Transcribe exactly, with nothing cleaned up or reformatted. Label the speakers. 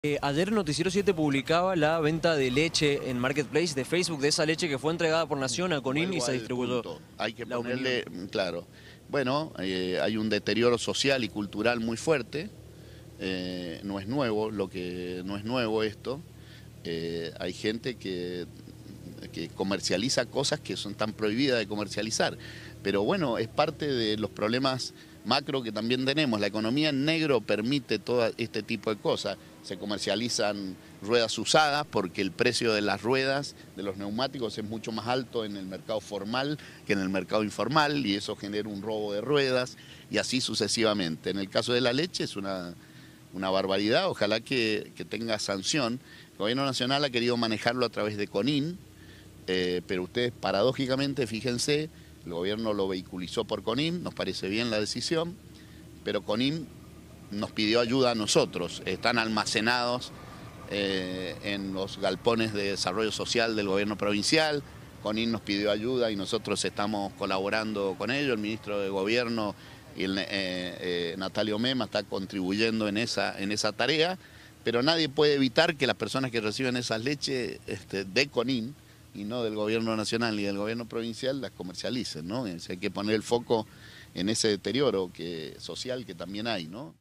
Speaker 1: Eh, ayer Noticiero siete publicaba la venta de leche en Marketplace de Facebook, de esa leche que fue entregada por Nación a Conin y
Speaker 2: Vuelvo
Speaker 1: se
Speaker 2: al
Speaker 1: distribuyó.
Speaker 2: punto. Hay que
Speaker 1: La
Speaker 2: ponerle,
Speaker 1: opinión.
Speaker 2: mm, claro, bueno, eh, hay un deterioro social y cultural muy fuerte, eh, no es nuevo, lo que no es nuevo esto, eh, hay gente que, que comercializa cosas que son tan prohibidas de comercializar, pero bueno, es parte de los problemas macro que también tenemos. La economía en negro permite todo este tipo de cosas. Se comercializan ruedas usadas porque el precio de las ruedas, de los neumáticos, es mucho más alto en el mercado formal que en el mercado informal y eso genera un robo de ruedas y así sucesivamente. En el caso de la leche es una, una barbaridad, ojalá que, que tenga sanción. El gobierno nacional ha querido manejarlo a través de Conin, eh, pero ustedes paradójicamente, fíjense, el gobierno lo vehiculizó por Conin, nos parece bien la decisión, pero Conin nos pidió ayuda a nosotros, están almacenados eh, en los galpones de desarrollo social del gobierno provincial, Conin nos pidió ayuda y nosotros estamos colaborando con ellos, el ministro de Gobierno y el, eh, eh, Natalio Mema está contribuyendo en esa, en esa tarea, pero nadie puede evitar que las personas que reciben esas leches este, de Conin y no del gobierno nacional ni del gobierno provincial las comercialicen, ¿no? Hay que poner el foco en ese deterioro que, social que también hay, ¿no?